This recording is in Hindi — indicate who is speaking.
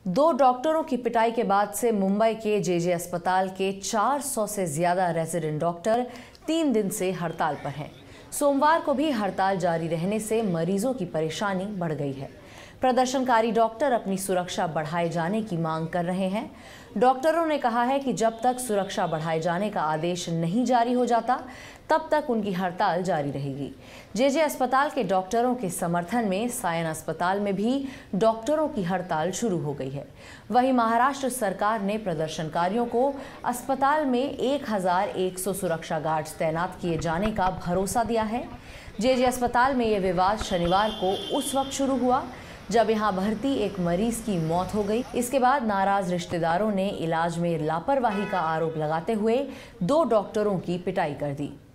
Speaker 1: दो डॉक्टरों की पिटाई के बाद से मुंबई के जेजे अस्पताल के 400 से ज्यादा रेजिडेंट डॉक्टर 3 दिन से हड़ताल पर हैं। सोमवार को भी हड़ताल जारी रहने से मरीजों की परेशानी बढ़ गई है। प्रदर्शनकारी डॉक्टर अपनी सुरक्षा बढ़ाए जाने की मांग कर रहे हैं। डॉक्टरों ने कहा है कि जब तक सुरक्षा बढ़ाए जाने का आदेश नहीं जारी हो जाता, तब तक उनकी हड़ताल जारी रहेगी। जेजे अस्पताल के डॉक्टरों के समर्थन में सायन अस्पताल में भी डॉक्टरों की हड़ताल शुरू हो गई है। वहीं महाराष्ट्र सरकार ने प्रदर्शनकारियों को अस्पताल में 1100 सुरक्षा गार्ड्स तैनात किए जाने का भरोसा दिया है। जेजे अस्पताल में यह विवाद शनिवार को उस वक्त शुरू हुआ जब यहां भर्ती एक मरीज की मौत हो गई। इसके बाद नाराज रिश्तेदारों ने इलाज में लापरवाही का आरोप लगाते हुए 2 डॉक्टरों की पिटाई कर दी।